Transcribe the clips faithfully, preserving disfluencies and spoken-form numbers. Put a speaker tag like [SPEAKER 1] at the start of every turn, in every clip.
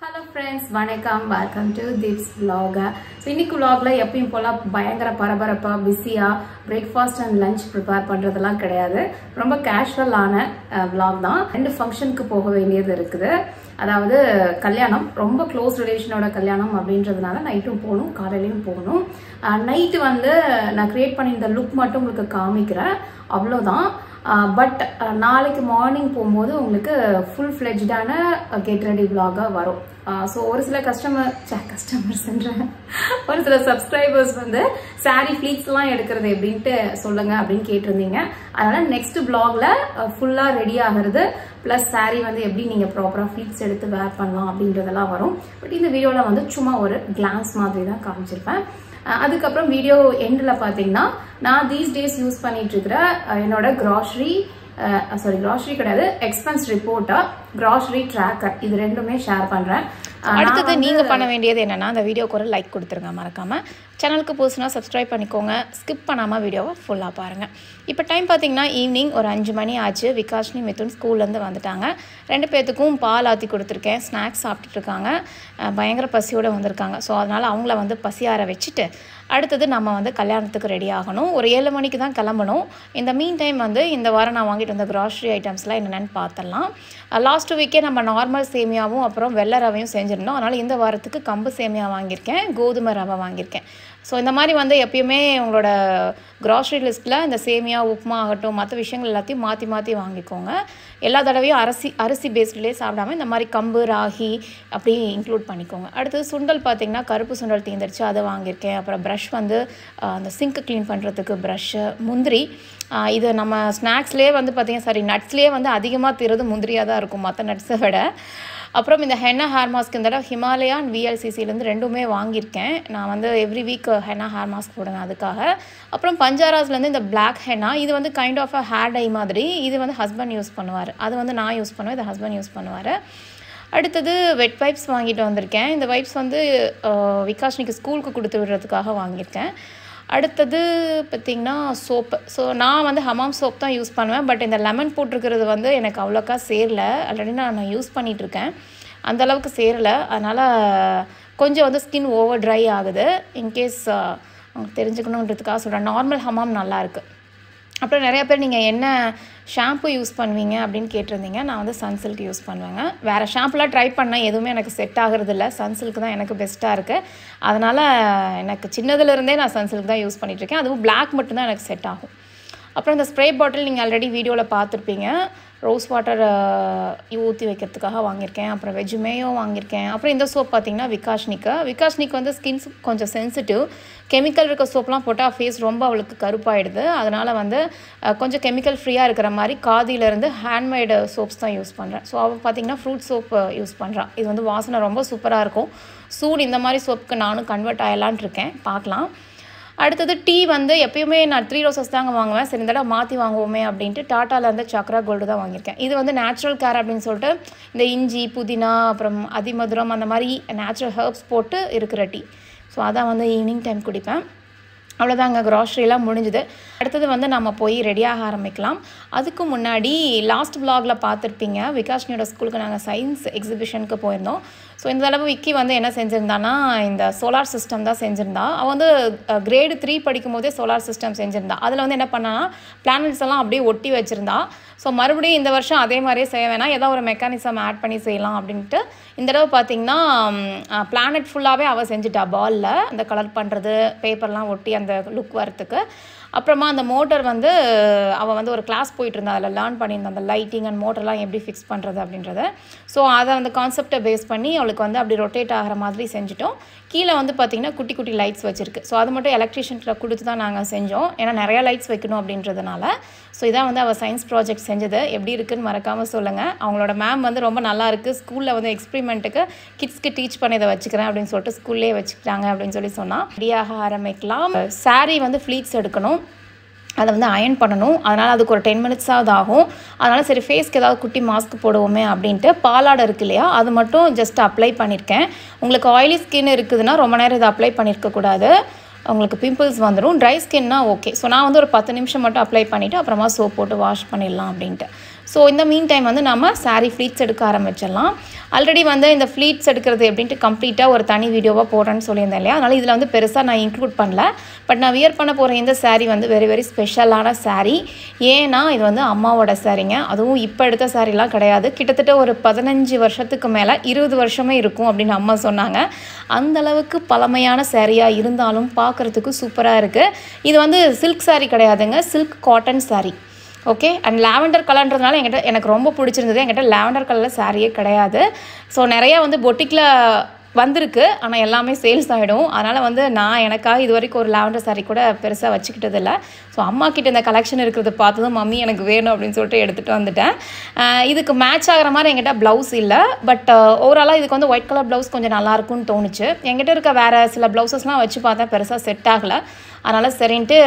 [SPEAKER 1] Hello friends, vanakkam, welcome to Deepa's vlog. So இன்னைக்கு vlogல எப்பவும் போல பயங்கர பரபரப்பா பிஸியா breakfast and lunch prepare பண்றதெல்லாம் கிடையாது. ரொம்ப கேஷுவலான vlog தான். ரெண்டு ஃபங்க்ஷனுக்கு போக வேண்டியது இருக்குது. அதாவது கல்யாணம் ரொம்ப க்ளோஸ் ரிலேஷனோட கல்யாணம் அப்படின்றதுனால நைட்டும் போகணும், காலையிலயும் போகணும். நைட் வந்து நான் கிரியேட் பண்ணியிருந்த லுக் மட்டும் உங்களுக்கு காமிக்கிறேன், அவ்வளோதான். பட் நாளைக்கு மார்னிங் போகும்போது உங்களுக்கு ஃபுல் ஃப்ளெஜ்டான கெட் ரெடி vlog-ஆ வரும். ஸோ ஒரு சில கஸ்டமர் கஸ்டமர்ஸ்ன்ற ஒரு சில சப்ஸ்கிரைபர்ஸ் வந்து சாரீ ஃப்ளீட்ஸ்லாம் எடுக்கிறது எப்படின்ட்டு சொல்லுங்க அப்படின்னு கேட்டிருந்தீங்க. அதனால நெக்ஸ்ட் vlog-ல ஃபுல்லாக ரெடி ஆகிறது ப்ளஸ் சாரீ வந்து எப்படி நீங்கள் ப்ராப்பராக ஃப்ளீட்ஸ் எடுத்து வேர் பண்ணலாம் அப்படின்றதெல்லாம் வரும். பட் இந்த வீடியோவில் வந்து சும்மா ஒரு கிளான்ஸ் மாதிரி தான் காமிச்சிருப்பேன். அதுக்கப்புறம் வீடியோ எண்டில் பார்த்தீங்கன்னா நான் தீஸ் டேஸ் யூஸ் பண்ணிட்டு இருக்கிற என்னோட கிராசரி சாரி கிராசரி கிடையாது எக்ஸ்பென்ஸ் ரிப்போர்ட்டா கிராசரி ட்ராக்கர் இது ரெண்டுமே ஷேர் பண்றேன்.
[SPEAKER 2] அடுத்தது நீங்க பண்ண வேண்டியது என்னன்னா அந்த வீடியோக்கு ஒரு லைக் கொடுத்துருங்க, மறக்காம சேனலுக்கு புதுசுனா சப்ஸ்கிரைப் பண்ணிக்கோங்க, ஸ்கிப் பண்ணாமல் வீடியோவை ஃபுல்லாக பாருங்கள். இப்போ டைம் பார்த்தீங்கன்னா ஈவினிங் ஒரு அஞ்சு மணி ஆச்சு. விகாஷ்னி மிதுன் ஸ்கூல்லேருந்து வந்துட்டாங்க. ரெண்டு பேர்த்துக்கும் பால் ஆற்றி கொடுத்துருக்கேன், ஸ்நாக்ஸ் சாப்பிட்டுட்டு இருக்காங்க, பயங்கர பசியோடு வந்திருக்காங்க. ஸோ அதனால் அவங்கள வந்து பசியார வச்சுட்டு அடுத்தது நம்ம வந்து கல்யாணத்துக்கு ரெடி ஆகணும். ஒரு ஏழு மணிக்கு தான் கிளம்பணும். இந்த மீன் டைம் வந்து இந்த வாரம் நான் வாங்கிட்டு வந்த கிராசரி ஐட்டம்ஸ்லாம் என்னென்னு பார்த்துடலாம். லாஸ்ட் வீக்கே நம்ம நார்மல் சேமியாவும் அப்புறம் வெள்ளை ரவையும் செஞ்சுருந்தோம். அதனால் இந்த வாரத்துக்கு கம்பு சேமியா வாங்கியிருக்கேன், கோதுமை ரவை வாங்கியிருக்கேன். ஸோ இந்த மாதிரி வந்து எப்பயுமே உங்களோட கிராசரி லிஸ்ட்டில் இந்த சேமியா உப்புமா ஆகட்டும் மற்ற விஷயங்கள் எல்லாத்தையும் மாற்றி மாற்றி வாங்கிக்கோங்க. எல்லா தடவையும் அரிசி அரிசி பேஸ்ட்லேயே சாப்பிடாம இந்த மாதிரி கம்பு ராகி அப்படி இன்க்ளூட் பண்ணிக்கோங்க. அடுத்தது சுண்டல் பார்த்திங்கன்னா கருப்பு சுண்டல் தீந்துருச்சு, அதை வாங்கியிருக்கேன். அப்புறம் ப்ரஷ் வந்து அந்த சிங்க்கு க்ளீன் பண்ணுறதுக்கு ப்ரஷ்ஷு, முந்திரி. இது நம்ம ஸ்நாக்ஸ்லேயே வந்து பார்த்திங்கன்னா சாரி நட்ஸ்லேயே வந்து அதிகமாக தீர்றது முந்திரியாக தான் இருக்கும் மற்ற நட்ஸை விட. அப்புறம் இந்த ஹென்னா ஹேர் மாஸ்க் இந்த தடவை ஹிமாலயா அண்ட் விஎல்சிசிலேருந்து ரெண்டுமே வாங்கியிருக்கேன். நான் வந்து every week henna hair mask போடுவேன் அதுக்காக. அப்புறம் பஞ்சாராஸ்லேருந்து இந்த பிளாக் ஹென்னா, இது வந்து kind of uh hair dye மாதிரி. இது வந்து ஹஸ்பண்ட் யூஸ் பண்ணுவார், அது வந்து நான் யூஸ் பண்ணுவேன், இது ஹஸ்பண்ட் யூஸ் பண்ணுவார். அடுத்தது வெட் வைப்ஸ் வாங்கிட்டு வந்திருக்கேன். இந்த வைப்ஸ் வந்து விகாஷ்னிக்கு ஸ்கூலுக்கு கொடுத்து விடுறதுக்காக வாங்கியிருக்கேன். அடுத்தது பார்த்திங்கன்னா சோப்பு. ஸோ நான் வந்து ஹமாம் சோப் தான் யூஸ் பண்ணுவேன். பட் இந்த லெமன் போட்டிருக்கிறது வந்து எனக்கு அவ்வளோக்கா சேரலை. ஆல்ரெடி நான் நான் யூஸ் பண்ணிகிட்ருக்கேன், அந்தளவுக்கு சேரலை. அதனால் கொஞ்சம் வந்து ஸ்கின் ஓவர் ட்ரை ஆகுது. இன்கேஸ் உங்களுக்கு தெரிஞ்சுக்கணுன்றதுக்காக சொல்கிறேன். நார்மல் ஹமாம் நல்லாயிருக்கு. அப்புறம் நிறையா பேர் நீங்கள் என்ன ஷாம்பு யூஸ் பண்ணுவீங்க அப்படின்னு கேட்டிருந்தீங்க. நான் வந்து சன்சில்க் யூஸ் பண்ணுவேங்க. வேறு ஷாம்புலாம் ட்ரை பண்ணேன், எதுவுமே எனக்கு செட் ஆகிறது இல்லை. சன்சில்க் தான் எனக்கு பெஸ்ட்டாக இருக்குது. அதனால் எனக்கு சின்னதுலேருந்தே நான் சன்சில்க் தான் யூஸ் பண்ணிகிட்ருக்கேன். அதுவும் பிளாக் மட்டும்தான் எனக்கு செட் ஆகும். அப்புறம் இந்த ஸ்ப்ரே பாட்டில் நீங்கள் ஆல்ரெடி வீடியோவில் பார்த்துருப்பீங்க. ரோஸ் வாட்டர் ஊற்றி வைக்கிறதுக்காக வாங்கியிருக்கேன். அப்புறம் வெஜ்ஜுமேயோ வாங்கியிருக்கேன். அப்புறம் இந்த சோப் பார்த்திங்கன்னா விகாஷ்னிக்கு விகாஷ்னிக்கு வந்து ஸ்கின்ஸ் கொஞ்சம் சென்சிட்டிவ். கெமிக்கல் இருக்க சோப்லாம் போட்டால் ஃபேஸ் ரொம்ப அவளுக்கு கருப்பாயிடுது. அதனால் வந்து கொஞ்சம் கெமிக்கல் ஃப்ரீயாக இருக்கிற மாதிரி காதியிலேருந்து ஹேண்ட்மேடு சோப்ஸ் தான் யூஸ் பண்ணுறேன். ஸோ அவள் பார்த்திங்கன்னா ஃப்ரூட் சோப் யூஸ் பண்ணுறான். இது வந்து வாசனை ரொம்ப சூப்பராக இருக்கும். சூடு இந்த மாதிரி சோப்புக்கு நானும் கன்வெர்ட் ஆகலான் இருக்கேன், பார்க்கலாம். அடுத்தது டீ வந்து எப்பயுமே நான் த்ரீ ரோசஸ் தாங்க வாங்குவேன். சரி இந்த தடவை மாற்றி வாங்குவோமே அப்படின்ட்டு டாட்டாலேருந்து சக்ரா கோல்டு தான் வாங்கியிருக்கேன். இது வந்து நேச்சுரல் கேர் அப்படின்னு சொல்லிட்டு இந்த இஞ்சி புதினா அப்புறம் அதிமதுரம் அந்த மாதிரி நேச்சுரல் ஹெர்ப்ஸ் போட்டு இருக்கிற டீ. ஸோ அதான் வந்து ஈவினிங் டைம் குடிப்பேன். அவ்வளோதாங்க, க்ராசரிலாம் முடிஞ்சுது. அடுத்தது வந்து நம்ம போய் ரெடியாக ஆரம்பிக்கலாம். அதுக்கு முன்னாடி லாஸ்ட் vlogல பார்த்துருப்பீங்க, விகாஷ்னியோட ஸ்கூலுக்கு நாங்கள் சயின்ஸ் எக்ஸிபிஷனுக்கு போயிருந்தோம். ஸோ இந்த தடவை விக்கி வந்து என்ன செஞ்சுருந்தான்னா இந்த சோலார் சிஸ்டம் தான் செஞ்சுருந்தா. அவள் வந்து கிரேடு த்ரீ படிக்கும் போதே சோலார் சிஸ்டம் செஞ்சுருந்தா. அதில் வந்து என்ன பண்ணான்னா பிளானட்ஸ் எல்லாம் அப்படியே ஒட்டி வச்சுருந்தா. ஸோ மறுபடியும் இந்த வருஷம் அதே மாதிரியே செய்ய வேணாம், ஏதோ ஒரு மெக்கானிசம் ஆட் பண்ணி செய்யலாம் அப்படின்ட்டு இந்த தடவை பார்த்திங்கன்னா பிளானட் ஃபுல்லாகவே அவள் செஞ்சுட்டா. பாலில் அந்த கலர் பண்ணுறது, பேப்பர்லாம் ஒட்டி அந்த லுக் வரத்துக்கு. அப்புறமா அந்த மோட்டர் வந்து அவள் வந்து ஒரு கிளாஸ் போயிட்டு இருந்தா, அதில் லேர்ன் பண்ணியிருந்தா அந்த லைட்டிங் அண்ட் மோட்டர்லாம் எப்படி ஃபிக்ஸ் பண்ணுறது அப்படின்றத. ஸோ அதை அந்த கான்செப்டை பேஸ் பண்ணி அவளுக்கு வந்து அப்படி ரொட்டேட் ஆகிற மாதிரி செஞ்சுட்டோம். கீழே வந்து பார்த்திங்கன்னா குட்டி குட்டி லைட்ஸ் வச்சுருக்கு. ஸோ அது மட்டும் எலக்ட்ரிஷியன்கிட்ட கொடுத்து தான் நாங்கள் செஞ்சோம், ஏன்னா நிறையா லைட்ஸ் வைக்கணும் அப்படின்றதுனால. ஸோ இதான் வந்து அவள் சயின்ஸ் ப்ராஜெக்ட் செஞ்சது. எப்படி இருக்குதுன்னு மறக்காமல் சொல்லுங்கள். அவங்களோட மேம் வந்து ரொம்ப நல்லா இருக்குது, ஸ்கூலில் வந்து எக்ஸ்பெரிமெண்ட்டுக்கு கிட்ஸ்க்கு டீச் பண்ணி இதை வச்சுக்கிறேன் அப்படின்னு சொல்லிட்டு ஸ்கூல்லேயே வச்சுக்கிட்டாங்க அப்படின்னு சொல்லி சொன்னால் ரெடியாக ஆரம்பிக்கலாம். சாரீ வந்து ஃப்ளீட்ஸ் எடுக்கணும், அதை வந்து அயன் பண்ணணும். அதனால் அதுக்கு ஒரு டென் மினிட்ஸாவது ஆகும். அதனால் சரி ஃபேஸ்க்கு ஏதாவது குட்டி மாஸ்க் போடுவோமே அப்படின்ட்டு பாலாடை இருக்கு இல்லையா, அது மட்டும் ஜஸ்ட் அப்ளை பண்ணியிருக்கேன். உங்களுக்கு ஆயிலி ஸ்கின் இருக்குதுன்னா ரொம்ப நேரம் இதை அப்ளை பண்ணியிருக்கக்கூடாது, உங்களுக்கு பிம்பிள்ஸ் வந்துடும். Try ஸ்கின்னா okay. ஸோ நான் வந்து ஒரு பத்து நிமிஷம் மட்டும் அப்ளை பண்ணிவிட்டு அப்புறமா சோப் போட்டு வாஷ் பண்ணிடலாம் அப்படின்ட்டு. ஸோ இந்த மீன் டைம் வந்து நம்ம சாரீ ஃப்ளீட்ஸ் எடுக்க ஆரம்பிச்சிடலாம். ஆல்ரெடி வந்து இந்த ஃப்ளீட்ஸ் எடுக்கிறது எப்படின்ட்டு கம்ப்ளீட்டாக ஒரு தனி வீடியோவாக போடுறேன்னு சொல்லியிருந்தேன் இல்லையா, அதனால் இதில் வந்து பெருசாக நான் இன்க்ளூட் பண்ணல. பட் நான் வியர் பண்ண போகிற இந்த சாரீ வந்து வெரி வெரி ஸ்பெஷலான சாரீ. ஏன்னா இது வந்து அம்மாவோட சாரீங்க. அதுவும் இப்போ எடுத்த சாரீலாம் கிடையாது, கிட்டத்தட்ட ஒரு பதினஞ்சு வருஷத்துக்கு மேலே இருபது வருஷமே இருக்கும் அப்படின்னு அம்மா சொன்னாங்க. அந்தளவுக்கு பழமையான சாரியாக இருந்தாலும் பார்க்குறதுக்கு சூப்பராக இருக்குது. இது வந்து சில்க் சாரீ கிடையாதுங்க, silk cotton sari. Okay, and lavender கலர்ன்றதுனால என்கிட்ட எனக்கு ரொம்ப பிடிச்சிருந்தது. என்கிட்ட லாவெண்டர் கலரில் சாரியே கிடையாது. ஸோ நிறையா வந்து பொட்டிக்கில் வந்திருக்கு, ஆனால் எல்லாமே சேல்ஸ் ஆகிடும். அதனால் வந்து நான் எனக்காக இது வரைக்கும் ஒரு லாவெண்டர் சாரீ கூட பெருசாக வச்சுக்கிட்டது இல்லை. ஸோ அம்மா கிட்ட இந்த கலெக்ஷன் இருக்கிறத பார்த்ததும் மம்மி எனக்கு வேணும் அப்படின்னு சொல்லிட்டு எடுத்துகிட்டு வந்துட்டேன். இதுக்கு மேட்ச் ஆகிற மாதிரி என்கிட்ட ப்ளவுஸ் இல்லை, பட் ஓவராலாக இதுக்கு வந்து ஒயிட் கலர் ப்ளவுஸ் கொஞ்சம் நல்லாயிருக்கும்னு தோணுச்சு. என்கிட்ட இருக்க வேறு சில ப்ளவுசஸ்லாம் வச்சு பார்த்தேன், பெருசாக செட் ஆகலை. அதனால் சரின்ட்டு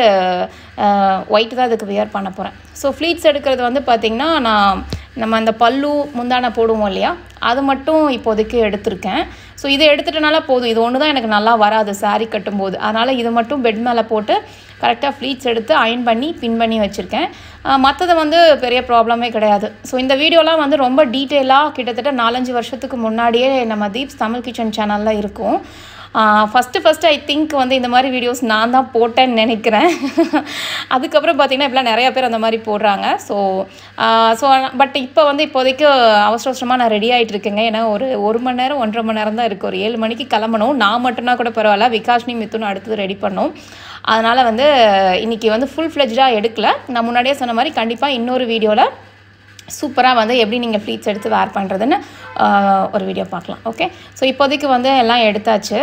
[SPEAKER 2] ஒயிட் தான் இதுக்கு வியர் பண்ண போகிறேன். ஸோ ஃப்ளீட்ஸ் எடுக்கிறது வந்து பார்த்திங்கன்னா நான் நம்ம அந்த பல்லு முந்தானை போடுவோம் இல்லையா, அது மட்டும் இப்போதைக்கு எடுத்திருக்கேன். ஸோ இதை எடுத்துட்டனால போதும், இது ஒன்று தான் எனக்கு நல்லா வராது சாரீ கட்டும்போது. அதனால் இது மட்டும் பெட் மேலே போட்டு கரெக்டாக ஃப்ளீட்ஸ் எடுத்து அயன் பண்ணி பின் பண்ணி வச்சுருக்கேன். மற்றது வந்து பெரிய ப்ராப்ளமே கிடையாது. ஸோ இந்த வீடியோலாம் வந்து ரொம்ப டீட்டெயிலாக கிட்டத்தட்ட நாலஞ்சு வருஷத்துக்கு முன்னாடியே நம்ம தீப்ஸ் தமிழ் கிச்சன் சேனலில் இருக்கும். ஃபஸ்ட்டு ஃபஸ்ட்டு ஐ திங்க் வந்து இந்த மாதிரி வீடியோஸ் நான் தான் போட்டேன்னு நினைக்கிறேன். அதுக்கப்புறம் பார்த்திங்கன்னா இப்போலாம் நிறையா பேர் அந்த மாதிரி போடுறாங்க. ஸோ ஸோ பட் இப்போ வந்து இப்போதைக்கு அவசர அவசரமாக நான் ரெடி ஆகிட்டு இருக்கேங்க. ஏன்னா ஒரு ஒரு மணி நேரம் ஒன்றரை மணி நேரம் தான் இருக்குது. ஒரு ஏழு மணிக்கு கிளம்பணும். நான் மட்டும்னா கூட பரவாயில்ல, விகாஷ்னி மித்துன்னு அடுத்தது ரெடி பண்ணோம். அதனால் வந்து இன்றைக்கி வந்து ஃபுல் ஃப்ளெஜ்டாக எடுக்கல. நான் முன்னாடியே சொன்ன மாதிரி கண்டிப்பாக இன்னொரு வீடியோவில் சூப்பராக வந்து எப்படி நீங்கள் ஃப்ளீட்ஸ் எடுத்து வேர் பண்ணுறதுன்னு ஒரு வீடியோ பார்க்கலாம். ஓகே, ஸோ இப்போதைக்கு வந்து எல்லாம் எடுத்தாச்சு.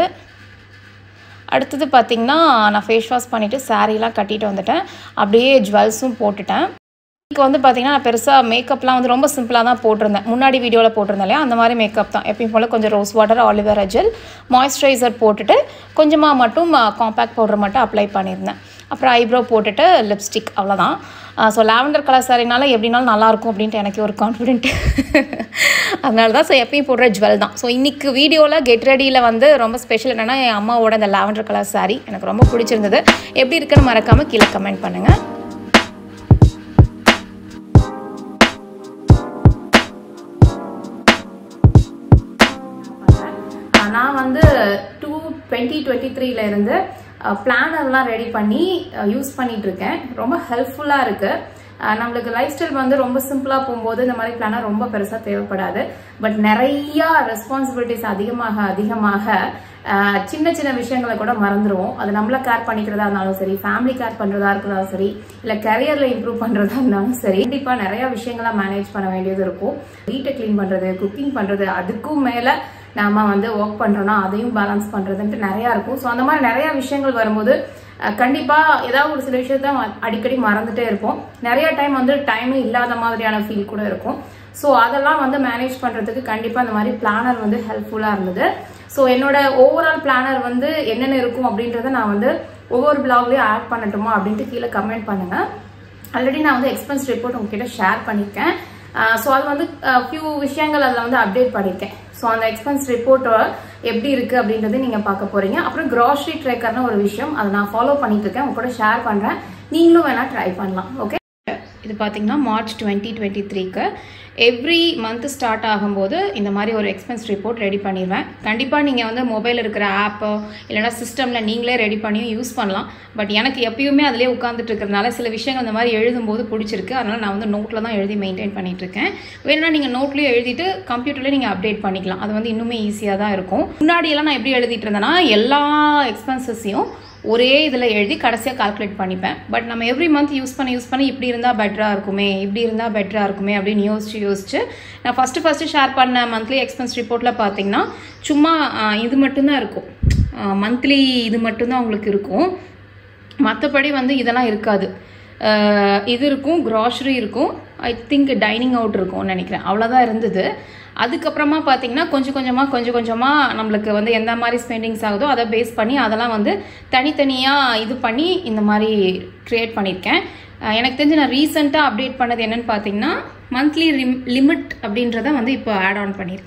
[SPEAKER 2] அடுத்தது பார்த்திங்கன்னா நான் ஃபேஸ் வாஷ் பண்ணிவிட்டு சாரீலாம் கட்டிட்டு வந்துட்டேன். அப்படியே ஜுவல்ஸும் போட்டுட்டேன். இப்போ வந்து பார்த்திங்கன்னா நான் பெருசாக மேக்கப்லாம் வந்து ரொம்ப சிம்பிளாக தான் போட்டிருந்தேன். முன்னாடி வீடியோவில் போட்டிருந்தேன் இல்லையா, அந்த மாதிரி மேக்கப் தான். எப்பயும் போல் கொஞ்சம் rose water, aloe vera gel, moisturiser போட்டுட்டு கொஞ்சமாக மட்டும் காம்பேக்ட் பவுடர் மட்டும் அப்ளை பண்ணியிருந்தேன். அப்புறம் ஐப்ரோ போட்டுட்டு லிப்ஸ்டிக், அவ்வளோதான். ஸோ லாவெண்டர் கலர் சாரினால எப்படினாலும் நல்லாயிருக்கும் அப்படின்ட்டு எனக்கு ஒரு கான்ஃபிடென்ட். அதனால தான் ஸோ எப்பயும் போடுற ஜுவல் தான். ஸோ இன்றைக்கி வீடியோவில் கெட் ரெடியில் வந்து ரொம்ப ஸ்பெஷல் என்னென்னா என் அம்மாவோட இந்த லாவெண்டர் கலர் சாரீ எனக்கு ரொம்ப பிடிச்சிருந்தது. எப்படி இருக்குன்னு மறக்காமல் கீழே கமெண்ட் பண்ணுங்கள்.
[SPEAKER 1] நான் வந்து டூ டுவெண்ட்டி டுவெண்ட்டி த்ரீல இருந்து பிளானர்லாம் ரெடி பண்ணி யூஸ் பண்ணிட்டு இருக்கேன். ரொம்ப ஹெல்ப்ஃபுல்லாக இருக்குது. நம்மளுக்கு லைஃப் ஸ்டைல் வந்து ரொம்ப சிம்பிளாக போகும்போது இந்த மாதிரி பிளானர் ரொம்ப பெருசாக தேவைப்படாது. பட் நிறையா ரெஸ்பான்சிபிலிட்டிஸ் அதிகமாக அதிகமாக சின்ன சின்ன விஷயங்களை கூட மறந்துடுவோம். அது நம்மள கேர் பண்ணிக்கிறதா இருந்தாலும் சரி, ஃபேமிலி கேர் பண்ணுறதா இருக்கிறதாலும் சரி, இல்லை கரியரில் இம்ப்ரூவ் பண்ணுறதா இருந்தாலும் சரி, கண்டிப்பாக நிறையா விஷயங்களாக மேனேஜ் பண்ண வேண்டியது இருக்கும். வீட்டை க்ளீன் பண்ணுறது, குக்கிங் பண்ணுறது, அதுக்கும் மேலே நாம வந்து ஒர்க் பண்றோம்னா அதையும் பேலன்ஸ் பண்றதுன்ட்டு நிறைய இருக்கும். ஸோ அந்த மாதிரி நிறைய விஷயங்கள் வரும்போது கண்டிப்பா ஏதாவது ஒரு சில விஷயத்த அடிக்கடி மறந்துட்டே இருப்போம். நிறைய டைம் வந்து டைமே இல்லாத மாதிரியான ஃபீல் கூட இருக்கும். ஸோ அதெல்லாம் வந்து மேனேஜ் பண்றதுக்கு கண்டிப்பா இந்த மாதிரி பிளானர் வந்து ஹெல்ப்ஃபுல்லா இருந்தது. ஸோ என்னோட ஓவரால் பிளானர் வந்து என்னென்ன இருக்கும் அப்படின்றத நான் வந்து ஒவ்வொரு பிளாக்லயும் ஆட் பண்ணட்டுமா அப்படின்ட்டு கீழே கமெண்ட் பண்ணுங்க. ஆல்ரெடி நான் வந்து எக்ஸ்பென்ஸ் ரிப்போர்ட் உங்ககிட்ட ஷேர் பண்ணியிருக்கேன். ஸோ அது வந்து ஃபியூ விஷயங்கள் அதில் வந்து அப்டேட் பண்ணியிருக்கேன். ஸோ அந்த எக்ஸ்பென்ஸ் ரிப்போர்ட் எப்படி இருக்கு அப்படின்றது நீங்க பார்க்க போறீங்க. அப்புறம் கிராசரி ட்ரேக்கர்னு ஒரு விஷயம், அதை நான் ஃபாலோ பண்ணிட்டு இருக்கேன், உங்க கூட ஷேர் பண்றேன். நீங்களும் வேணா ட்ரை பண்ணலாம். ஓகே,
[SPEAKER 2] இது பார்த்தீங்கன்னா மார்ச் டுவெண்ட்டி டுவெண்ட்டி த்ரீக்கு எவ்ரி மந்த் ஸ்டார்ட் ஆகும்போது இந்த மாதிரி ஒரு எக்ஸ்பென்ஸ் ரிப்போர்ட் ரெடி பண்ணிடுவேன். கண்டிப்பாக நீங்கள் வந்து மொபைல் இருக்கிற ஆப்போ இல்லைனா சிஸ்டமில் நீங்களே ரெடி பண்ணியும் யூஸ் பண்ணலாம். பட் எனக்கு எப்பயுமே அதிலே உட்காந்துட்டு இருக்கிறதுனால சில விஷயங்கள் இந்த மாதிரி எழுதும்போது பிடிச்சிருக்கு. அதனால் நான் வந்து நோட்டில் தான் எழுதி மெயின்டைன் பண்ணிட்டு இருக்கேன். வேணும்னா நீங்கள் நோட்லேயும் எழுதிட்டு கம்ப்யூட்டர்லேயே நீங்கள் அப்டேட் பண்ணிக்கலாம். அது வந்து இன்னுமே ஈஸியாக தான் இருக்கும். முன்னாடியெல்லாம் நான் எப்படி எழுதிட்டு இருந்தேன்னா எல்லா எக்ஸ்பென்சஸையும் ஒரே இதில் எழுதி கடைசியாக கால்குலேட் பண்ணிப்பேன். பட் நம்ம எவ்ரி மந்த் யூஸ் பண்ணி யூஸ் பண்ணி இப்படி இருந்தால் பெட்டராக இருக்குமே, இப்படி இருந்தால் பெட்டராக இருக்குமே அப்படின்னு யோசிச்சு யோசிச்சு நான் ஃபஸ்ட்டு ஃபஸ்ட்டு ஷேர் பண்ண மந்த்லி எக்ஸ்பென்ஸ் ரிப்போர்ட்டில் பார்த்தீங்கன்னா சும்மா இது மட்டும்தான் இருக்கும். மந்த்லி இது மட்டும்தான் உங்களுக்கு இருக்கும். மற்றபடி வந்து இதெல்லாம் இருக்காது. இது இருக்கும், கிராசரி இருக்கும், ஐ திங்க் டைனிங் அவுட் இருக்கும்னு நினைக்கிறேன். அவ்வளோதான் இருந்தது. அதுக்கப்புறமா பார்த்தீங்கன்னா கொஞ்சம் கொஞ்சமாக கொஞ்சம் கொஞ்சமாக நம்மளுக்கு வந்து எந்த மாதிரி ஸ்பெண்டிங்ஸ் ஆகுதோ அதை பேஸ் பண்ணி அதெல்லாம் வந்து தனித்தனியாக இது பண்ணி இந்த மாதிரி க்ரியேட் பண்ணியிருக்கேன். எனக்கு தெரிஞ்சு நான் ரீசெண்டாக அப்டேட் பண்ணது என்னென்னு பார்த்தீங்கன்னா மந்த்லி லிமிட் அப்படின்றத வந்து இப்போ ஆட் ஆன் பண்ணியிருக்கேன்.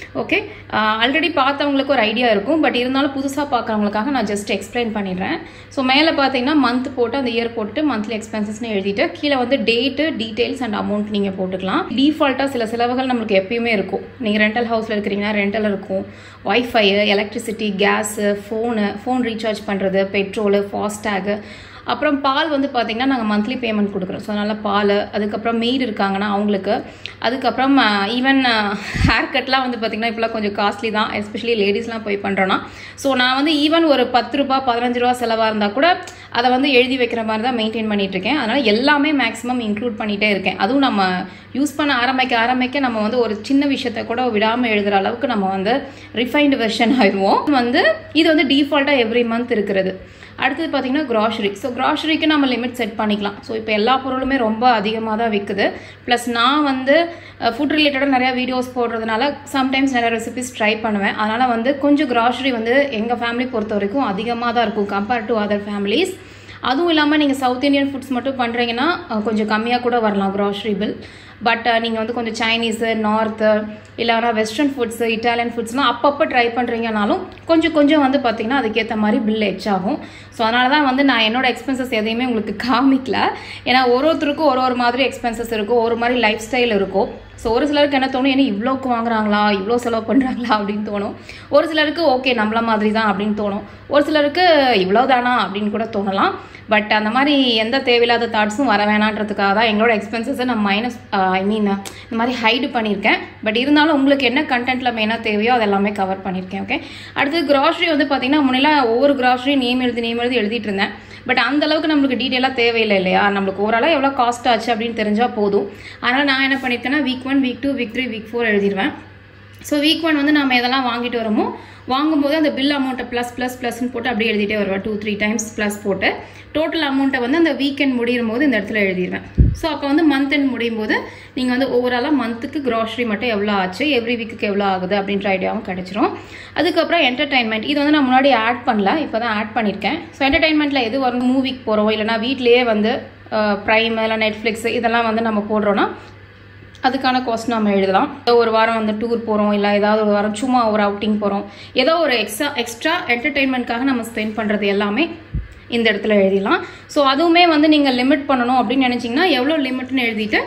[SPEAKER 1] ஓகே, ஆல்ரெடி பார்த்தவங்களுக்கு ஒரு ஐடியா இருக்கும், பட் இருந்தாலும் புதுசாக பார்க்குறவங்களுக்காக நான் ஜஸ்ட் எக்ஸ்பிளைன் பண்ணிடுறேன். ஸோ மேலே பார்த்தீங்கன்னா மந்த் போட்டு அந்த இயர் போட்டு மந்த்லி எக்ஸ்பென்சஸ்ன்னு எழுதிட்டு கீழே வந்து டேட்டு, டீட்டெயில்ஸ் அண்ட் அமௌண்ட் நீங்கள் போட்டுக்கலாம். டிஃபால்ட்டாக சில செலவுகள் நம்மளுக்கு எப்பயுமே இருக்கும். நீங்கள் ரெண்டல் ஹவுஸில் இருக்கிறீங்கன்னா ரெண்டல் இருக்கும், wifi, electricity, gas, phone, phone recharge பண்ணுறது, பெட்ரோலு, ஃபாஸ்டேகு, அப்புறம் பால் வந்து பார்த்திங்கன்னா நாங்கள் மந்த்லி பேமெண்ட் கொடுக்குறோம். ஸோ அதனால் பால், அதுக்கப்புறம் மெய்டு இருக்காங்கன்னா அவங்களுக்கு, அதுக்கப்புறம் ஈவன் ஹேர் கட்லாம் வந்து பார்த்திங்கன்னா இப்போலாம் கொஞ்சம் காஸ்ட்லி தான், எஸ்பெஷலி லேடிஸ்லாம் போய் பண்ணுறோன்னா. ஸோ நான் வந்து ஈவன் ஒரு பத்து ரூபா பதினஞ்சு ரூபா செலவாக இருந்தால் கூட அதை வந்து எழுதி வைக்கிற மாதிரி தான் மெயின்டைன் பண்ணிகிட்ருக்கேன். அதனால் எல்லாமே மேக்ஸிமம் இன்க்ளூட் பண்ணிகிட்டே இருக்கேன். அதுவும் நம்ம யூஸ் பண்ண ஆரம்பிக்க ஆரம்பிக்க நம்ம வந்து ஒரு சின்ன விஷயத்தை கூட விடாமல் எழுதுகிற அளவுக்கு நம்ம வந்து ரிஃபைன்டு வெர்ஷன் ஆயிடுவோம். வந்து இது வந்து டிஃபால்ட்டாக எவ்ரி மந்த் இருக்கிறது. அடுத்தது பார்த்தீங்கன்னா க்ராசரி. ஸோ க்ராசரிக்கு நம்ம லிமிட் செட் பண்ணிக்கலாம். ஸோ இப்போ எல்லா பொருளுமே ரொம்ப அதிகமாக தான் விற்குது. ப்ளஸ் நான் வந்து ஃபுட் ரிலேட்டடாக நிறையா வீடியோஸ் போடுறதுனால சம்டைம்ஸ் நிறைய ரெசிபிஸ் ட்ரை பண்ணுவேன். அதனால் வந்து கொஞ்சம் க்ராசரி வந்து எங்கள் ஃபேமிலி பொறுத்த வரைக்கும் அதிகமாக தான் இருக்கும் கம்பேர்ட் டு அதர் ஃபேமிலிஸ். அதுவும் இல்லாமல் நீங்கள் சவுத் இந்தியன் ஃபுட்ஸ் மட்டும் பண்ணுறீங்கன்னா கொஞ்சம் கம்மியாக கூட வரலாம் க்ராசரி பில். பட் நீங்கள் வந்து கொஞ்சம் சைனீஸு, நார்த்து, இல்லைனா வெஸ்டர்ன் ஃபுட்ஸு, இட்டாலியன் ஃபுட்ஸ்லாம் அப்பப்போ ட்ரை பண்ணுறீங்கனாலும் கொஞ்சம் கொஞ்சம் வந்து பார்த்திங்கன்னா அதுக்கேற்ற மாதிரி பில் எச் ஆகும். ஸோ அதனால தான் வந்து நான் என்னோடய எக்ஸ்பென்சஸ் எதையுமே உங்களுக்கு காமிக்கல. ஏன்னா ஒரு ஒருத்தருக்கும் ஒரு ஒரு மாதிரி எக்ஸ்பென்சஸ் இருக்கும், ஒரு மாதிரி லைஃப் ஸ்டைல் இருக்கும். ஸோ ஒரு சிலருக்கு என்ன தோணும், ஏன்னா இவ்வளோக்கு வாங்குறாங்களா, இவ்வளோ செலவு பண்ணுறாங்களா அப்படின்னு தோணும். ஒரு சிலருக்கு ஓகே நம்மள மாதிரி தான் அப்படின்னு தோணும். ஒரு சிலருக்கு இவ்வளோ தானா அப்படின்னு கூட தோணலாம். பட் அந்த மாதிரி எந்த தேவையில்லாத தாட்ஸும் வர வேணான்றதுக்காக தான் எங்களோட எக்ஸ்பென்சஸை நான் மைனஸ் ஐ மீன் இந்த மாதிரி ஹைடு பண்ணியிருக்கேன். பட் இருந்தாலும் உங்களுக்கு என்ன கண்டென்ட்டில் மெயினாக தேவையோ அதெல்லாமே கவர் பண்ணியிருக்கேன். ஓகே, அடுத்து க்ராசரி வந்து பார்த்திங்கன்னா முன்னெல்லாம் ஒவ்வொரு க்ராசரி நேம் எழுதி நேம் எழுதி எழுதிட்டு இருந்தேன். பட் அந்த அளவுக்கு நம்மளுக்கு டீட்டெயிலாக தேவையில்லை இல்லையா, நம்மளுக்கு ஓரளவு எவ்வளோ காஸ்ட் ஆச்சு அப்படின்னு தெரிஞ்சால் போதும். அதனால் நான் என்ன பண்ணியிருக்கேன்னா week one, week two, week three, week four எழுதிடுவேன். ஸோ வீக் ஒன் வந்து நம்ம எதெல்லாம் வாங்கிட்டு வரோமோ வாங்கும்போது அந்த பில் அமௌண்ட்டை ப்ளஸ் ப்ளஸ் ப்ளஸ்ன்னு போட்டு அப்படியே எழுதிட்டே வருவேன். டூ த்ரீ டைம்ஸ் ப்ளஸ் போட்டு டோட்டல் அமௌண்ட்டை வந்து அந்த வீக்கெண்ட் முடியும் போது இந்த இடத்துல எழுதிடுவேன். ஸோ அப்போ வந்து மந்த் எண்ட் முடியும் போது நீங்கள் வந்து ஓவராலாக மந்த்துக்கு க்ராசரி மட்டும் எவ்வளோ ஆச்சு, எவ்ரி வீக்குக்கு எவ்வளோ ஆகுது அப்படின்ற ஐடியாவும் கிடச்சிரும். அதுக்கப்புறம் என்டர்டைன்மெண்ட், இது வந்து நான் முன்னாடி ஆட் பண்ணல, இப்போ தான் ஆட் பண்ணியிருக்கேன். ஸோ என்டர்டைன்மெண்ட்டில் எது வரும், மூவிக்கு போகிறோம் இல்லைனா வீட்லேயே வந்து ப்ரைம் இல்லை நெட்ஃப்ளிக்ஸ் இதெல்லாம் வந்து நம்ம போடுறோன்னா அதுக்கான காஸ்ட் நம்ம எழுதலாம். ஒரு வாரம் வந்து டூர் போகிறோம், இல்லை ஏதாவது ஒரு வாரம் சும்மா ஒரு அவுட்டிங் போகிறோம், ஏதோ ஒரு எக்ஸ்ட்ரா எக்ஸ்ட்ரா என்டர்டெயின்மெண்ட்காக நம்ம ஸ்பெண்ட் பண்ணுறது எல்லாமே இந்த இடத்துல எழுதிடலாம். ஸோ அதுவுமே வந்து நீங்கள் லிமிட் பண்ணணும் அப்படின்னு நினச்சிங்கன்னா எவ்வளோ லிமிட்னு எழுதிட்டு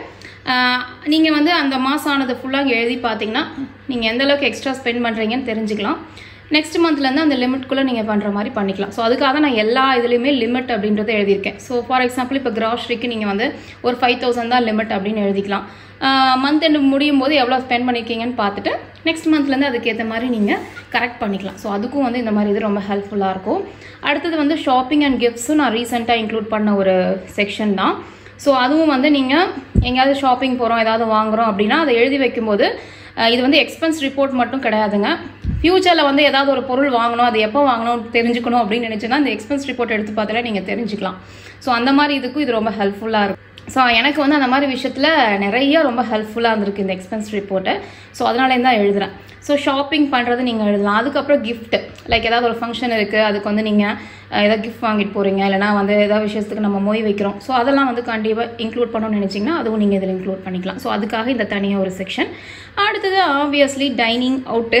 [SPEAKER 1] நீங்கள் வந்து அந்த மாதம் ஆனது ஃபுல்லாக இங்கே எழுதி பார்த்தீங்கன்னா நீங்கள் எந்தளவுக்கு எக்ஸ்ட்ரா ஸ்பெண்ட் பண்ணுறீங்கன்னு தெரிஞ்சுக்கலாம். நெக்ஸ்ட் மந்த்லேருந்து அந்த லிமிட்குள்ளே நீங்கள் பண்ணுற மாதிரி பண்ணிக்கலாம். ஸோ அதுக்காக தான் நான் எல்லா இதுலேயுமே லிமிட் அப்படின்றத எழுதியிருக்கேன். ஸோ ஃபார் எக்ஸாம்பிள் இப்போ க்ராசரிக்கு நீங்கள் வந்து ஒரு ஃபைவ் தௌசண்ட் தான் லிமிட் அப்படின்னு எழுதிக்கலாம். மந்த் எண்டு முடியும் போது எவ்வளோ ஸ்பெண்ட் பண்ணியிருக்கீங்கன்னு பார்த்துட்டு நெக்ஸ்ட் மந்த்லேருந்து அதுக்கேற்ற மாதிரி நீங்கள் கரெக்ட் பண்ணிக்கலாம். ஸோ அதுக்கும் வந்து இந்த மாதிரி இது ரொம்ப ஹெல்ப்ஃபுல்லாக இருக்கும். அடுத்தது வந்து ஷாப்பிங் அண்ட் கிஃப்ட்ஸும் நான் ரீசெண்டாக இன்க்ளூட் பண்ண ஒரு செக்ஷன் தான். ஸோ அதுவும் வந்து நீங்கள் எங்கேயாவது ஷாப்பிங் போகிறோம், ஏதாவது வாங்குகிறோம் அப்படின்னா அதை எழுதி வைக்கும்போது இது வந்து எக்ஸ்பென்ஸ் ரிப்போர்ட் மட்டும் கிடையாதுங்க. ஃபியூச்சரில் வந்து ஏதாவது ஒரு பொருள் வாங்கணும், அது எப்போ வாங்கணும் தெரிஞ்சுக்கணும் அப்படின்னு நினச்சின்னா அந்த எக்ஸ்பென்ஸ் ரிப்போர்ட் எடுத்து பார்த்தாலே நீங்கள் தெரிஞ்சுக்கலாம். ஸோ அந்த மாதிரி இதுக்கும் இது ரொம்ப ஹெல்ப்ஃபுல்லாக இருக்கும். ஸோ எனக்கு வந்து அந்த மாதிரி விஷயத்தில் நிறைய ரொம்ப ஹெல்ப்ஃபுல்லாக இருந்திருக்கு இந்த எக்ஸ்பென்ஸ் ரிப்போர்ட்டு. ஸோ அதனாலேருந்து தான் எழுதுகிறேன். ஸோ ஷாப்பிங் பண்ணுறது நீங்கள் எழுதலாம். அதுக்கப்புறம் கிஃப்ட், லைக் ஏதாவது ஒரு ஃபங்க்ஷன் இருக்குது, அதுக்கு வந்து நீங்கள் ஏதாவது கிஃப்ட் வாங்கிட்டு போகிறீங்க, இல்லைனா வந்து ஏதாவது விஷயத்துக்கு நம்ம மொய் வைக்கிறோம். ஸோ அதெல்லாம் வந்து கண்டிப்பாக இன்க்ளூட் பண்ணணும்னு நினச்சிங்கன்னா அதுவும் நீங்கள் இதில் இன்க்ளூட் பண்ணிக்கலாம். ஸோ அதுக்காக இந்த தனியாக ஒரு செக்ஷன். அடுத்தது ஆப்வியஸ்லி டைனிங் அவுட்டு.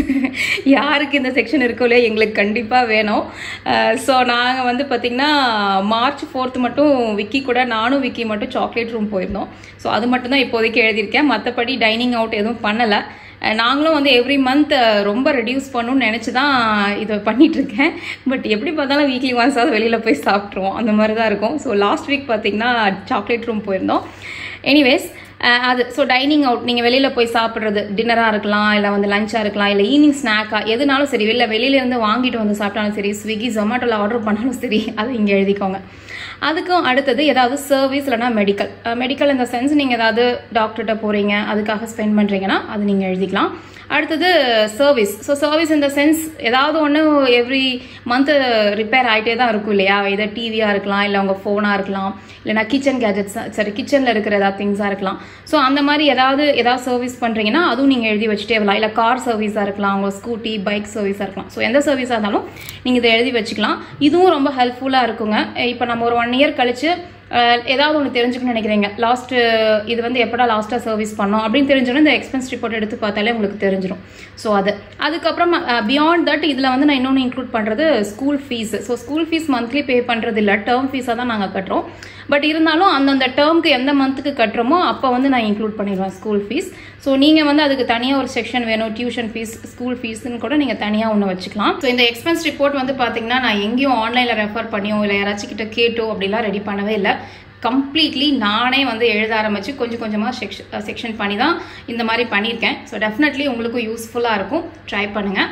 [SPEAKER 1] யாருக்கு இந்த செக்ஷன் இருக்கோ இல்லையா, எங்களுக்கு கண்டிப்பாக வேணும். ஸோ நாங்கள் வந்து பார்த்திங்கன்னா மார்ச் ஃபோர்த்து மட்டும் விக்கி கூட நானும் விக்கி மட்டும் சாக்லேட் ரூம் போயிருந்தோம். ஸோ அது மட்டும் தான் இப்போதைக்கு எழுதியிருக்கேன். மற்றபடி டைனிங் அவுட் எதுவும் பண்ணலை. நாங்களும் வந்து எவ்ரி மந்த் ரொம்ப ரெடியூஸ் பண்ணணும்னு நினச்சி தான் இதை பண்ணிகிட்ருக்கேன். பட் எப்படி பார்த்தாலும் வீக்லி ஒன்ஸாவது வெளியில் போய் சாப்பிட்ருவோம், அந்த மாதிரி தான் இருக்கும். ஸோ லாஸ்ட் வீக் பார்த்திங்கன்னா சாக்லேட் ரூம் போயிருந்தோம். எனிவேஸ் அது ஸோ டைனிங் அவுட், நீங்கள் வெளியில் போய் சாப்பிட்றது, டின்னராக இருக்கலாம், இல்லை வந்து லஞ்சாக இருக்கலாம், இல்லை ஈவினிங் ஸ்நாக்காக எதுனாலும் சரி, வெளில வெளியிலேருந்து வாங்கிட்டு வந்து சாப்பிட்டாலும் சரி, ஸ்விக்கி ஜொமேட்டோவில் ஆர்டர் பண்ணாலும் சரி, அதை இங்கே எழுதிக்கோங்க. அதுக்கும் அடுத்தது ஏதாவது சர்வீஸ் இல்லைனா மெடிக்கல் மெடிக்கல் இந்த சென்ஸ் நீங்கள் ஏதாவது டாக்டர்கிட்ட போகிறீங்க, அதுக்காக ஸ்பெண்ட் பண்ணுறீங்கன்னா அது நீங்கள் எழுதிக்கலாம். அடுத்தது சர்வீஸ். ஸோ சர்வீஸ் இந்த சென்ஸ் ஏதாவது ஒன்று எவ்ரி மந்த்து ரிப்பேர் ஆகிட்டே தான் இருக்கும் இல்லையா, இதை டிவியாக இருக்கலாம், இல்லை உங்கள் ஃபோனாக இருக்கலாம், இல்லைனா கிச்சன் கேஜெட்ஸ், சரி கிச்சனில் இருக்கிற ஏதாவது திங்ஸாக இருக்கலாம். ஸோ அந்த மாதிரி ஏதாவது ஏதாவது சர்வீஸ் பண்ணுறீங்கன்னா அதுவும் நீங்கள் எழுதி வச்சுட்டே வரலாம். இல்லை கார் சர்வீஸாக இருக்கலாம், உங்கள் ஸ்கூட்டி பைக் சர்வீஸாக இருக்கலாம். ஸோ எந்த சர்வீஸாக இருந்தாலும் நீங்கள் இதை எழுதி வச்சுக்கலாம். இதுவும் ரொம்ப ஹெல்ப்ஃபுல்லாக இருக்குங்க. இப்போ நம்ம ஒரு ஒன் இயர் கழிச்சு ஏதாவது ஒன்று தெரிஞ்சுக்கணும்னு நினைக்கிறீங்க, லாஸ்ட்டு இது வந்து எப்படா லாஸ்ட்டாக சர்வீஸ் பண்ணோம் அப்படின்னு தெரிஞ்சோன்னா இந்த எக்ஸ்பென்ஸ் ரிப்போர்ட் எடுத்து பார்த்தாலே உங்களுக்கு தெரிஞ்சிடும். ஸோ அது அதுக்கப்புறம் பியாண்ட் தட் இதில் வந்து நான் இன்னொன்று இன்க்ளூட் பண்ணுறது school fees. So school fees monthly pay பண்ணுறது இல்லை, டேர்ம் ஃபீஸாக தான் நாங்கள் கட்டுறோம். பட் இருந்தாலும் அந்தந்த டேர்முக்கு எந்த மந்த்துக்கு கட்டுறோமோ அப்போ வந்து நான் இன்க்ளூட் பண்ணிடுவேன் ஸ்கூல் ஃபீஸ். ஸோ நீங்கள் வந்து அதுக்கு தனியாக ஒரு செக்ஷன் வேணும், டியூஷன் ஃபீஸ், ஸ்கூல் ஃபீஸ்ன்னு கூட நீங்கள் தனியாக ஒன்று வச்சுக்கலாம். ஸோ இந்த எக்ஸ்பென்ஸ் ரிப்போர்ட் வந்து பார்த்தீங்கன்னா நான் எங்கேயும் ஆன்லைனில் ரெஃபர் பண்ணியோ இல்லை யாராச்சும் கிட்ட கேட்டோ அப்படிலாம் ரெடி பண்ணவே இல்லை. கம்ப்ளீட்லி நானே வந்து எழுத ஆரம்பித்து கொஞ்சம் கொஞ்சமாக செக்ஷன் செக்ஷன் பண்ணி தான் இந்த மாதிரி பண்ணியிருக்கேன். ஸோ டெஃபினெட்லி உங்களுக்கும் யூஸ்ஃபுல்லாக இருக்கும், ட்ரை பண்ணுங்கள்.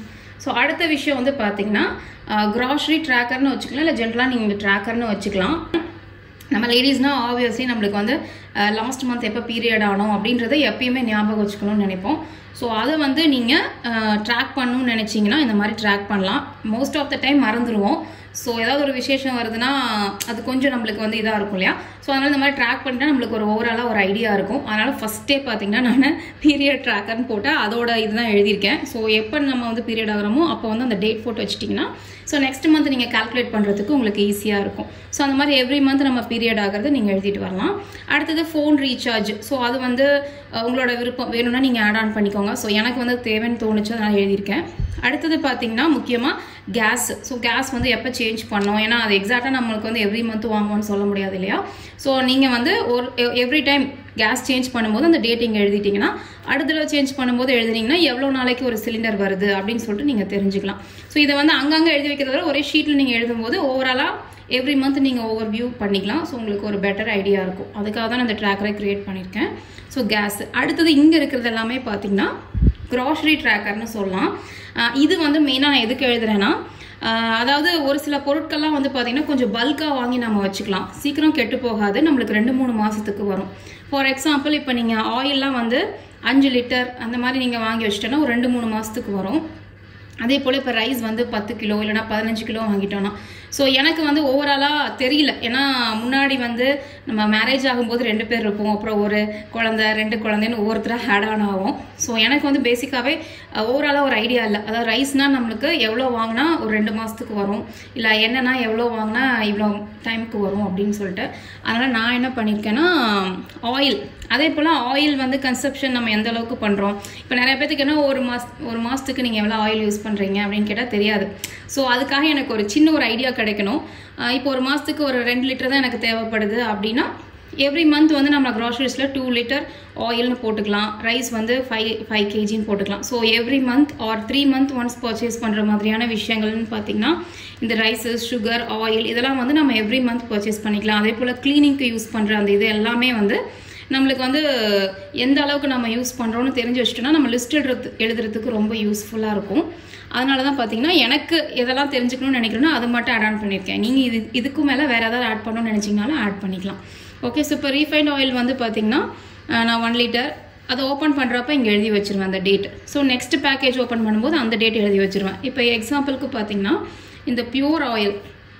[SPEAKER 1] ஸோ அடுத்த விஷயம் வந்து பார்த்தீங்கன்னா க்ராசரி ட்ராக்கர்னு வச்சுக்கலாம், இல்லை ஜென்ரலாக நீங்கள் ட்ராக்கர்னு வச்சுக்கலாம். நம்ம லேடிஸ்னால் ஆப்வியஸ்லி நம்மளுக்கு வந்து லாஸ்ட் மந்த் எப்போ பீரியட் ஆனோம் அப்படின்றத எப்பயுமே ஞாபகம் வச்சுக்கணும்னு நினைப்போம். ஸோ அதை வந்து நீங்கள் ட்ராக் பண்ணணும்னு நினச்சிங்கன்னா இந்த மாதிரி ட்ராக் பண்ணலாம். மோஸ்ட் ஆஃப் த டைம் மறந்துடுவோம். ஸோ ஏதாவது ஒரு விசேஷம் வருதுன்னா அது கொஞ்சம் நம்மளுக்கு வந்து இதாக இருக்கும் இல்லையா? ஸோ அதனால் இந்த மாதிரி ட்ராக் பண்ணிட்டா நம்மளுக்கு ஒரு ஓவராலாக ஒரு ஐடியா இருக்கும். அதனால் ஃபஸ்ட்டே பார்த்தீங்கன்னா நான் பீரியட் ட்ராக்கர்னு போட்டால் அதோட இதுதான் எழுதியிருக்கேன். ஸோ எப்போ நம்ம வந்து பீரியட் ஆகிறோமோ அப்போ வந்து அந்த டேட் போட்டு வச்சிட்டிங்கன்னா ஸோ நெக்ஸ்ட் மந்த் நீங்கள் கால்குலேட் பண்ணுறதுக்கு உங்களுக்கு ஈஸியாக இருக்கும். ஸோ அந்த மாதிரி எவ்ரி மந்த் நம்ம பீரியட் ஆகிறது நீங்கள் எழுதிட்டு வரலாம். அடுத்தது ஃபோன் ரீசார்ஜ். ஸோ அது வந்து உங்களோட விருப்பம், வேணும்னா நீங்கள் ஆட் ஆன் பண்ணிக்கோங்க. ஸோ எனக்கு வந்து தேவைன்னு தோணுச்சு, நான் எழுதியிருக்கேன். அடுத்தது பார்த்தீங்கன்னா முக்கியமாக கேஸ். ஸோ கேஸ் வந்து எப்போ சேஞ்ச் பண்ணோம், ஏன்னா அது எக்ஸாக்டாக நம்மளுக்கு வந்து எவ்ரி மந்த் வாங்குவோம்னு சொல்ல முடியாது இல்லையா? ஸோ நீங்கள் வந்து ஒரு எவ்ரி டைம் கேஸ் சேஞ்ச் பண்ணும்போது அந்த டேட் இங்கே எழுதிட்டிங்கன்னா அடுத்த தடவை சேஞ்ச் பண்ணும்போது எழுதினீங்கன்னா எவ்வளோ நாளைக்கு ஒரு சிலிண்டர் வருது அப்படின்னு சொல்லிட்டு நீங்கள் தெரிஞ்சுக்கலாம். ஸோ இதை வந்து அங்கங்கே எழுதி வைக்கிறத ஒரே ஷீட்டில் நீங்கள் எழுதும்போது ஓவராலாக எவ்ரி மந்த் நீங்கள் ஓவர் வியூ பண்ணிக்கலாம். ஸோ உங்களுக்கு ஒரு பெட்டர் ஐடியா இருக்கும். அதுக்காக தான் நான் இந்த ட்ராக்கரை க்ரியேட் பண்ணியிருக்கேன். So gas. அடுத்தது இங்கே இருக்கிறது எல்லாமே பார்த்தீங்கன்னா க்ராசரி ட்ராக்கர்னு சொல்லலாம். இது வந்து மெயினாக நான் எதுக்கு எழுதுறேன்னா, அதாவது ஒரு சில பொருட்கள்லாம் வந்து பார்த்தீங்கன்னா கொஞ்சம் பல்காக வாங்கி நம்ம வச்சுக்கலாம், சீக்கிரம் கெட்டு போகாது, நம்மளுக்கு ரெண்டு மூணு மாதத்துக்கு வரும். ஃபார் எக்ஸாம்பிள் இப்போ நீங்கள் ஆயிலெலாம் வந்து அஞ்சு லிட்டர் அந்த மாதிரி நீங்கள் வாங்கி வச்சிட்டோன்னா ஒரு ரெண்டு மூணு மாதத்துக்கு வரும். அதே போல் இப்போ ரைஸ் வந்து பத்து கிலோ இல்லைனா பதினஞ்சு கிலோ வாங்கிட்டோன்னா ஸோ எனக்கு வந்து ஓவராலாக தெரியல. ஏன்னா முன்னாடி வந்து நம்ம மேரேஜ் ஆகும்போது ரெண்டு பேர் இருப்போம், அப்புறம் ஒரு குழந்தை ரெண்டு குழந்தைன்னு ஒவ்வொருத்தராக ஹேட் ஆன் ஆகும். ஸோ எனக்கு வந்து பேசிக்காகவே ஓவராலாக ஒரு ஐடியா இல்லை. அதாவது ரைஸ்னால் நம்மளுக்கு எவ்வளோ வாங்கினா ஒரு ரெண்டு மாதத்துக்கு வரும், இல்லை என்னென்னா எவ்வளோ வாங்கினா இவ்வளோ டைமுக்கு வரும் அப்படின்னு சொல்லிட்டு. அதனால் நான் என்ன பண்ணியிருக்கேன்னா ஆயில், அதே போல் ஆயில் வந்து கன்சப்ஷன் நம்ம எந்த அளவுக்கு பண்ணுறோம். இப்போ நிறைய பேருக்கு என்ன ஒரு மாஸ் ஒரு மாதத்துக்கு நீங்கள் எவ்வளோ ஆயில் யூஸ் பண்ணுறீங்க அப்படின்னு கேட்டால் தெரியாது. ஸோ அதுக்காக எனக்கு ஒரு சின்ன ஒரு ஐடியா கிடைக்கணும். இப்போ ஒரு மாதத்துக்கு ஒரு ரெண்டு லிட்டர் தான் எனக்கு தேவைப்படுது அப்படின்னா எவ்ரி மந்த் வந்து நம்ம க்ராசரிஸில் டூ லிட்டர் ஆயில்னு போட்டுக்கலாம், ரைஸ் வந்து ஃபைவ் ஃபைவ் கேஜின்னு போட்டுக்கலாம். So every month or three month once purchase பண்ணுற மாதிரியான விஷயங்கள்னு பார்த்தீங்கன்னா இந்த ரைஸஸ், சுகர், ஆயில் இதெல்லாம் வந்து நம்ம எவ்ரி மந்த் பர்ச்சேஸ் பண்ணிக்கலாம். அதே போல் க்ளீனிங்க்கு யூஸ் பண்ணுற அந்த இது எல்லாமே வந்து நம்மளுக்கு வந்து எந்த அளவுக்கு நம்ம யூஸ் பண்ணுறோன்னு தெரிஞ்சு வச்சுட்டோன்னா நம்ம லிஸ்ட் எழுதுறது எழுதுறதுக்கு ரொம்ப யூஸ்ஃபுல்லாக இருக்கும். அதனால தான் பார்த்தீங்கன்னா எனக்கு எதெல்லாம் தெரிஞ்சுக்கணும்னு நினைக்கிறேன்னா அது மட்டும் ஆட் ஆன் பண்ணியிருக்கேன். நீங்கள் இது இதுக்கு மேலே வேறு ஏதாவது ஆட் பண்ணணும்னு நினச்சிங்கனாலும் ஆட் பண்ணிக்கலாம். ஓகே. ஸோ இப்போ ரீஃபைண்ட் ஆயில் வந்து பார்த்தீங்கன்னா நான் ஒன் லிட்டர் அதை ஓப்பன் பண்ணுறப்ப இங்கே எழுதி வச்சுருவேன் அந்த date. So next package open பண்ணும்போது அந்த டேட் எழுதி வச்சுருவேன். இப்போ எக்ஸாம்பிளுக்கு பார்த்தீங்கன்னா இந்த பியூர் ஆயில்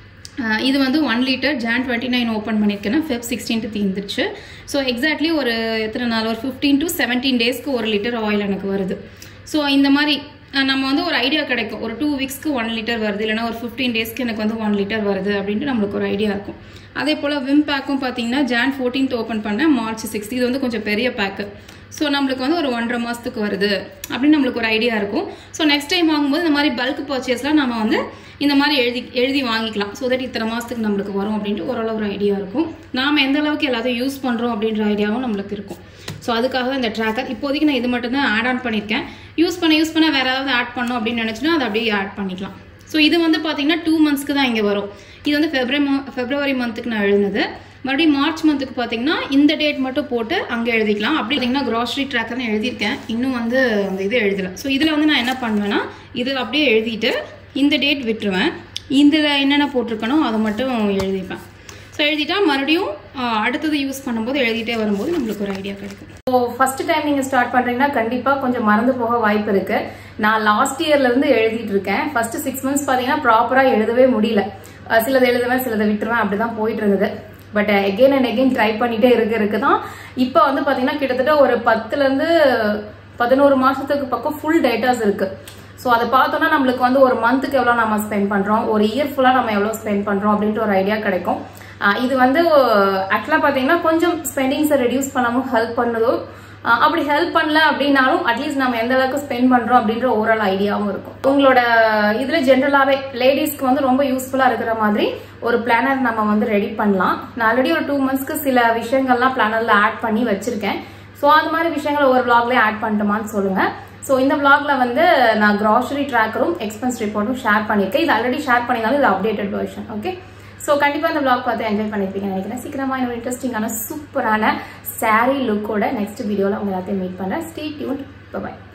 [SPEAKER 1] இது வந்து one litre Jan twenty nine open பண்ணியிருக்கேன்னா ஃபெப் சிக்ஸ்டீன்த்து தீர்ந்துருச்சு. ஸோ எக்ஸாக்ட்லி ஒரு எத்தனை நாள், ஒரு ஃபிஃப்டீன் டு செவன்டீன் டேஸ்க்கு ஒரு லிட்டர் ஆயில் எனக்கு வருது. ஸோ இந்த மாதிரி நம்ம வந்து ஒரு ஐடியா கிடைக்கும், ஒரு டூ வீக்ஸ்க்கு ஒன் லிட்டர் வருது, இல்லைனா ஒரு ஃபிஃப்டீன் டேஸ்க்கு எனக்கு வந்து ஒன் லிட்டர் வருது அப்படின்ட்டு நம்மளுக்கு ஒரு ஐடியா இருக்கும். அதே போல் விம் பேக்கும் பார்த்தீங்கன்னா ஜான் ஃபோர்டீன்த் ஓப்பன் பண்ணேன், மார்ச் சிக்ஸ்த். இது வந்து கொஞ்சம் பெரிய பேக்கு. ஸோ நம்மளுக்கு வந்து ஒரு ஒன்றரை மாதத்துக்கு வருது அப்படின்னு நம்மளுக்கு ஒரு ஐடியா இருக்கும். ஸோ நெக்ஸ்ட் டைம் வாங்கும்போது இந்த மாதிரி பல்க் பர்ச்சேஸ்லாம் நம்ம வந்து இந்த மாதிரி எழுதி எழுதி வாங்கிக்கலாம். ஸோ தட் இத்தனை மாதத்துக்கு நம்மளுக்கு வரும் அப்படின்ட்டு ஓரளவு ஒரு ஐடியா இருக்கும். நாம் எந்த அளவுக்கு எல்லாத்தையும் யூஸ் பண்ணுறோம் அப்படின்ற ஐடியாவும் நம்மளுக்கு இருக்கும். ஸோ அதுக்காக தான் இந்த ட்ராக்கர். இப்போதைக்கு நான் இது மட்டும் தான் ஆட் ஆன் பண்ணியிருக்கேன். யூஸ் பண்ண யூஸ் பண்ண வேறு ஏதாவது ஆட் பண்ணோம் அப்படின்னு நினச்சினா அதை அப்படியே ஆட் பண்ணிக்கலாம். ஸோ இது வந்து பார்த்தீங்கன்னா டூ மந்த்ஸ்க்கு தான் இங்கே வரும். இது வந்து ஃபெப்ரவரி ஃபெப்ரவரி மந்த்துக்கு நான் எழுதுனது. மறுபடியும் மார்ச் மந்த்துக்கு பார்த்தீங்கன்னா இந்த டேட் மட்டும் போட்டு அங்கே எழுதிக்கலாம். அப்படி பார்த்தீங்கன்னா க்ராசரி ட்ராக்கர்னு எழுதியிருக்கேன், இன்னும் வந்து அந்த இது எழுதலை. ஸோ இதில் வந்து நான் என்ன பண்ணுவேன்னா இதில் அப்படியே எழுதிட்டு இந்த டேட் விட்டுருவேன், இதில் என்னென்ன போட்டிருக்கணும் அதை மட்டும் எழுதிப்பேன். ஸோ எழுதிட்டா மறுபடியும் அடுத்தது யூஸ் பண்ணும்போது எழுதிட்டே வரும்போது நம்மளுக்கு ஒரு ஐடியா கிடைக்கும்.
[SPEAKER 2] ஸோ ஃபர்ஸ்ட் டைம் நீங்கள் ஸ்டார்ட் பண்ணுறீங்கன்னா கண்டிப்பாக கொஞ்சம் மறந்து போக வாய்ப்பு இருக்குது. நான் லாஸ்ட் இயர்லேருந்து எழுதிட்டு இருக்கேன். ஃபர்ஸ்ட் சிக்ஸ் மந்த்ஸ் பார்த்தீங்கன்னா ப்ராப்பராக எழுதவே முடியல. சிலதை எழுதுவேன், சிலதை விட்டுருவேன், அப்படி தான் போயிட்டு இருந்தது. But again and again try பண்ணிட்டே இருக்க இருக்கு தான் இப்போ வந்து பார்த்தீங்கன்னா கிட்டத்தட்ட ஒரு பத்துலேருந்து பதினோரு மாதத்துக்கு பக்கம் ஃபுல் டேட்டாஸ் இருக்கு. ஸோ அதை பார்த்தோன்னா நம்மளுக்கு வந்து ஒரு மந்த்துக்கு எவ்வளோ நம்ம ஸ்பெண்ட் பண்ணுறோம், ஒரு இயர் ஃபுல்லாக நம்ம எவ்வளோ ஸ்பெண்ட் பண்ணுறோம் அப்படின்ட்டு ஒரு ஐடியா கிடைக்கும்.
[SPEAKER 1] இது வந்து ஆக்சுவலாக பார்த்தீங்கன்னா கொஞ்சம் ஸ்பெண்டிங்ஸை ரெடியூஸ் பண்ணாமல் ஹெல்ப் பண்ணுதோ, அப்படி ஹெல்ப் பண்ணல அப்படின்னாலும் அட்லீஸ்ட் நம்ம எந்த அளவுக்கு ஸ்பெண்ட் பண்றோம் அப்படின்ற ஓவரால் ஐடியாவும் இருக்கும். உங்களோட இதுல ஜென்ரலாவே லேடிஸ்க்கு வந்து ரொம்ப யூஸ்ஃபுல்லா இருக்கிற மாதிரி ஒரு பிளானர் நம்ம வந்து ரெடி பண்ணலாம். நான் ஆல்ரெடி ஒரு டூ மந்த்ஸ்க்கு சில விஷயங்கள்லாம் பிளானர்ல ஆட் பண்ணி வச்சிருக்கேன். ஸோ அந்த மாதிரி விஷயங்களை ஒரு விளாக்லேயே ஆட் பண்ணிட்டோமான்னு சொல்லுங்க. ஸோ இந்த விளாக்ல வந்து நான் கிராசரி ட்ராக்கரும் எக்ஸ்பென்ஸ் ரிப்போர்ட்டும் ஷேர் பண்ணியிருக்கேன். இது ஆல்ரெடி ஷேர் பண்ணியிருந்தாலும் இது அப்டேட்டட் வெர்ஷன். ஓகே, ஸோ கண்டிப்பாக இந்த விளாக் பார்த்து என்ஜாய் பண்ணியிருப்பீங்கன்னு நினைக்கிறேன். சீக்கிரமாக இன்னொரு இன்ட்ரெஸ்டிங்கான சூப்பரான சாரீ லுக்கோட நெக்ஸ்ட் வீடியோவில் உங்க எல்லாத்தையும் மீட் பண்ணுறேன். Stay tuned. பை.